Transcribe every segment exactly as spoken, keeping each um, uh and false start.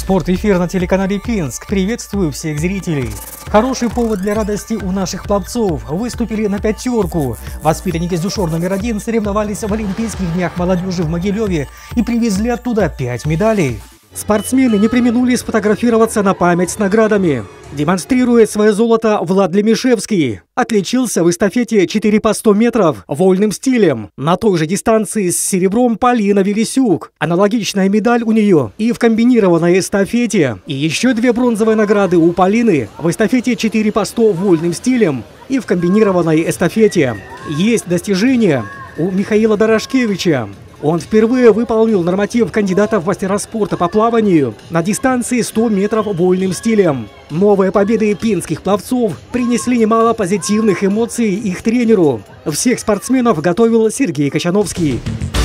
Спорт-эфир на телеканале Пинск. Приветствую всех зрителей. Хороший повод для радости у наших пловцов. Выступили на пятерку. Воспитанники ЗЮШОР номер один соревновались в Олимпийских днях молодежи в Могилеве и привезли оттуда пять медалей. Спортсмены не преминули сфотографироваться на память с наградами. Демонстрирует свое золото Влад Лемишевский. Отличился в эстафете четыре по сто метров вольным стилем. На той же дистанции с серебром Полина Велисюк. Аналогичная медаль у нее и в комбинированной эстафете. И еще две бронзовые награды у Полины в эстафете четыре по сто вольным стилем и в комбинированной эстафете. Есть достижения у Михаила Дорошкевича. Он впервые выполнил норматив кандидата в мастера спорта по плаванию на дистанции сто метров вольным стилем. Новые победы пинских пловцов принесли немало позитивных эмоций их тренеру. Всех спортсменов готовил Сергей Качановский.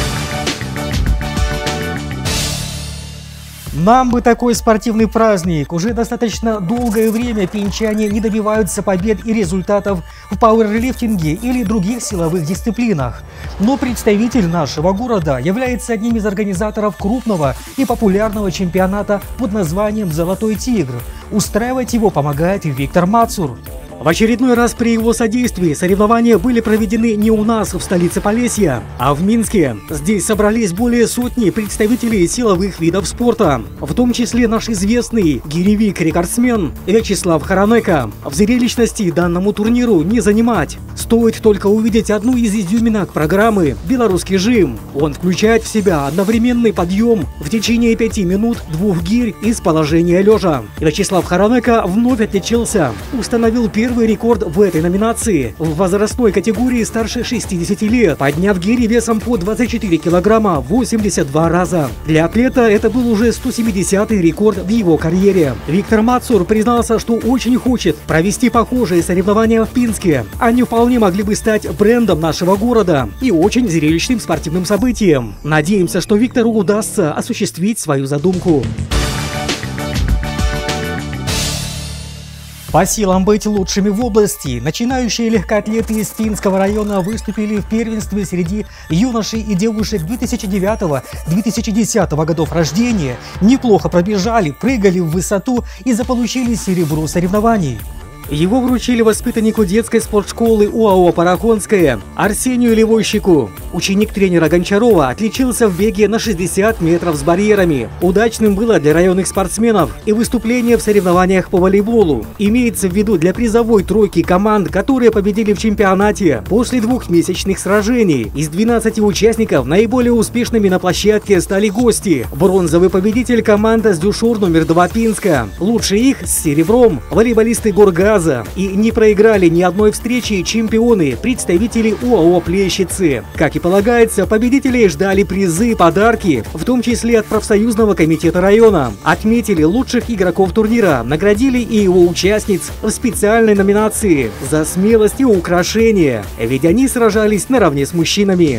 Нам бы такой спортивный праздник. Уже достаточно долгое время пинчане не добиваются побед и результатов в пауэрлифтинге или других силовых дисциплинах. Но представитель нашего города является одним из организаторов крупного и популярного чемпионата под названием «Золотой тигр». Устраивать его помогает Виктор Мацур. В очередной раз при его содействии соревнования были проведены не у нас в столице Полесья, а в Минске. Здесь собрались более сотни представителей силовых видов спорта, в том числе наш известный гиревик-рекордсмен Вячеслав Хоронека. В зрелищности данному турниру не занимать. Стоит только увидеть одну из изюминок программы «Белорусский жим». Он включает в себя одновременный подъем в течение пяти минут двух гирь из положения лежа. Вячеслав Хоронека вновь отличился, установил первый Первый рекорд в этой номинации в возрастной категории старше шестидесяти лет, подняв гири весом по двадцать четыре килограмма восемьдесят два раза. Для атлета это был уже сто семидесятый рекорд в его карьере. Виктор Мацур признался, что очень хочет провести похожие соревнования в Пинске. Они вполне могли бы стать брендом нашего города и очень зрелищным спортивным событием. Надеемся, что Виктору удастся осуществить свою задумку. По силам быть лучшими в области, начинающие легкоатлеты из Пинского района выступили в первенстве среди юношей и девушек две тысячи девятого — две тысячи десятого годов рождения, неплохо пробежали, прыгали в высоту и заполучили серебро соревнований. Его вручили воспитаннику детской спортшколы УАО «Парахонская» Арсению Левойщику. Ученик тренера Гончарова отличился в беге на шестьдесят метров с барьерами. Удачным было для районных спортсменов и выступление в соревнованиях по волейболу. Имеется в виду для призовой тройки команд, которые победили в чемпионате после двухмесячных сражений. Из двенадцати участников наиболее успешными на площадке стали гости. Бронзовый победитель команда ЗЮШОР номер два Пинска. Лучше их с серебром волейболисты Горгаза. И не проиграли ни одной встречи чемпионы, представители УАО «Плещицы». Как и полагается, победителей ждали призы и подарки, в том числе от профсоюзного комитета района. Отметили лучших игроков турнира, наградили и его участниц в специальной номинации за смелость и украшение, ведь они сражались наравне с мужчинами.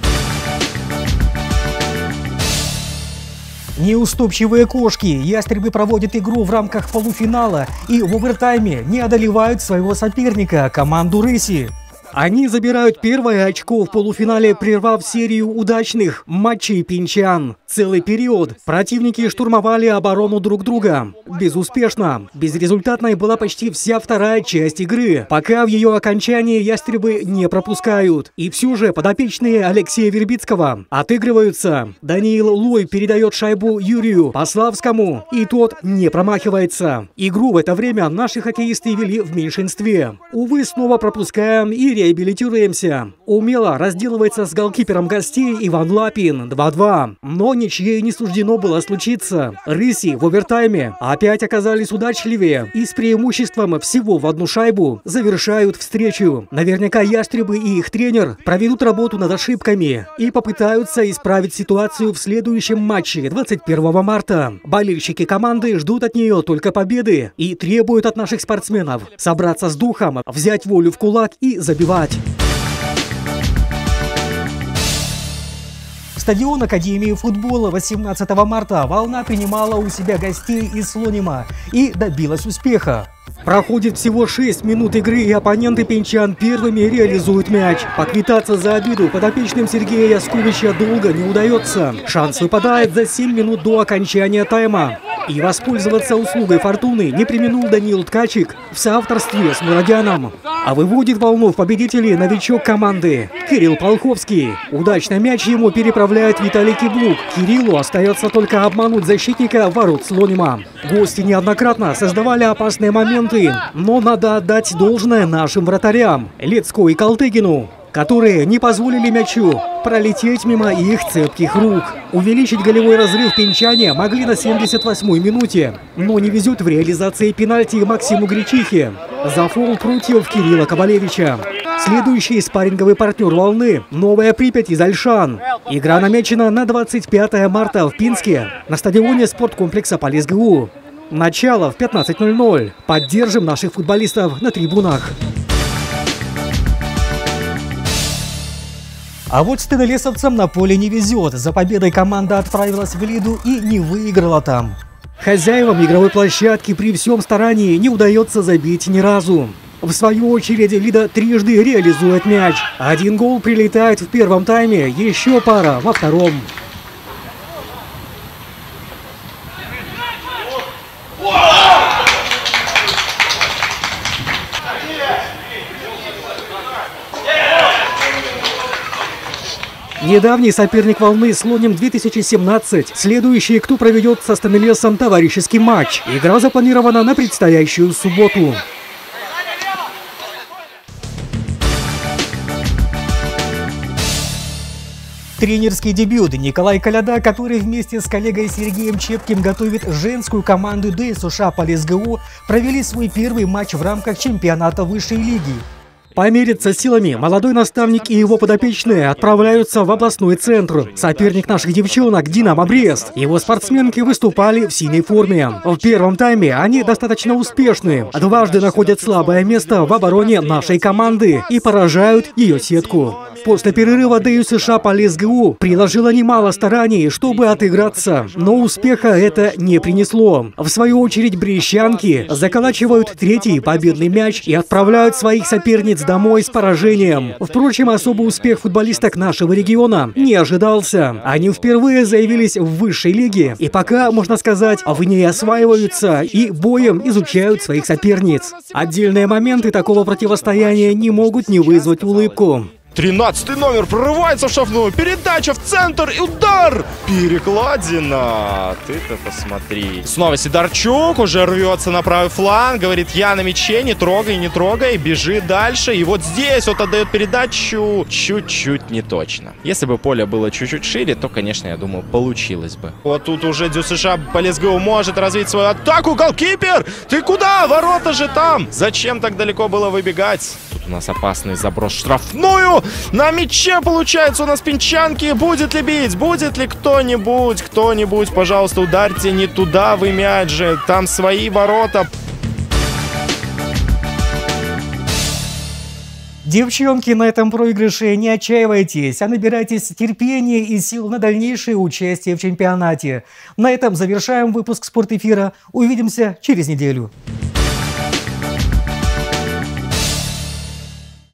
Неуступчивые кошки. Ястребы проводят игру в рамках полуфинала и в овертайме не одолевают своего соперника, команду «Рыси». Они забирают первое очко в полуфинале, прервав серию удачных матчей пинчан. Целый период противники штурмовали оборону друг друга. Безуспешно. Безрезультатной была почти вся вторая часть игры, пока в ее окончании ястребы не пропускают. И все же подопечные Алексея Вербицкого отыгрываются. Даниил Лой передает шайбу Юрию Пославскому, и тот не промахивается. Игру в это время наши хоккеисты вели в меньшинстве. Увы, снова пропускаем и реабилитируемся. Умело разделывается с голкипером гостей Иван Лапин два-два. Но ничьей не суждено было случиться. Рыси в овертайме опять оказались удачливее и с преимуществом всего в одну шайбу завершают встречу. Наверняка ястребы и их тренер проведут работу над ошибками и попытаются исправить ситуацию в следующем матче двадцать первого марта. Болельщики команды ждут от нее только победы и требуют от наших спортсменов собраться с духом, взять волю в кулак и забивать. Стадион Академии футбола восемнадцатого марта «Волна» принимала у себя гостей из Слонима и добилась успеха. Проходит всего шесть минут игры, и оппоненты пинчан первыми реализуют мяч. Поквитаться за обиду подопечным Сергея Ясковича долго не удается. Шанс выпадает за семь минут до окончания тайма. И воспользоваться услугой фортуны не преминул Даниил Ткачик в соавторстве с Мурадяном. А выводит волну в победителей новичок команды Кирилл Полховский. Удачно мяч ему переправляет Виталий Киблук. Кириллу остается только обмануть защитника ворот Слонима. Гости неоднократно создавали опасные моменты, но надо отдать должное нашим вратарям Лецко и Калтыгину, которые не позволили мячу пролететь мимо их цепких рук. Увеличить голевой разрыв пинчане могли на семьдесят восьмой минуте, но не везет в реализации пенальти Максиму Гречихе за фол против Кирилла Кабалевича. Следующий спарринговый партнер волны – Новая Припять из Ольшан. Игра намечена на двадцать пятое марта в Пинске на стадионе спорткомплекса ПолесГУ. Начало в пятнадцать ноль ноль. Поддержим наших футболистов на трибунах. А вот стенолесовцам на поле не везет. За победой команда отправилась в Лиду и не выиграла там. Хозяевам игровой площадки при всем старании не удается забить ни разу. В свою очередь Лида трижды реализует мяч. Один гол прилетает в первом тайме, еще пара во втором. Недавний соперник волны Слоним две тысячи семнадцать. Следующий, кто проведет со Стенолесом товарищеский матч. Игра запланирована на предстоящую субботу. Тренерский дебют. Николай Коляда, который вместе с коллегой Сергеем Чепким готовит женскую команду ДЮСШ ПолесГУ, провели свой первый матч в рамках чемпионата высшей лиги. Помериться силами молодой наставник и его подопечные отправляются в областной центр. Соперник наших девчонок – Динамо Брест. Его спортсменки выступали в синей форме. В первом тайме они достаточно успешны. Дважды находят слабое место в обороне нашей команды и поражают ее сетку. После перерыва ДЮСШ ПолесГУ приложила немало стараний, чтобы отыграться, но успеха это не принесло. В свою очередь брещанки заколачивают третий победный мяч и отправляют своих соперниц домой с поражением. Впрочем, особый успех футболисток нашего региона не ожидался. Они впервые заявились в высшей лиге и пока, можно сказать, в ней осваиваются и боем изучают своих соперниц. Отдельные моменты такого противостояния не могут не вызвать улыбку. тринадцатый номер прорывается в штрафную, передача в центр и удар! Перекладина! Ты-то посмотри. Снова Сидорчук уже рвется на правый фланг, говорит: я на мяче, не трогай, не трогай, бежи дальше. И вот здесь вот отдает передачу чуть-чуть не точно. Если бы поле было чуть-чуть шире, то, конечно, я думаю, получилось бы. Вот тут уже ДЮСШ ПолесГУ может развить свою атаку. Голкипер! Ты куда? Ворота же там! Зачем так далеко было выбегать? Тут у нас опасный заброс в штрафную. На мяче получается у нас пинчанки. Будет ли бить? Будет ли кто-нибудь? Кто-нибудь, пожалуйста, ударьте не туда вы мяч же. Там свои ворота. Девчонки, на этом проигрыше не отчаивайтесь, а набирайтесь терпения и сил на дальнейшее участие в чемпионате. На этом завершаем выпуск спортэфира. Увидимся через неделю.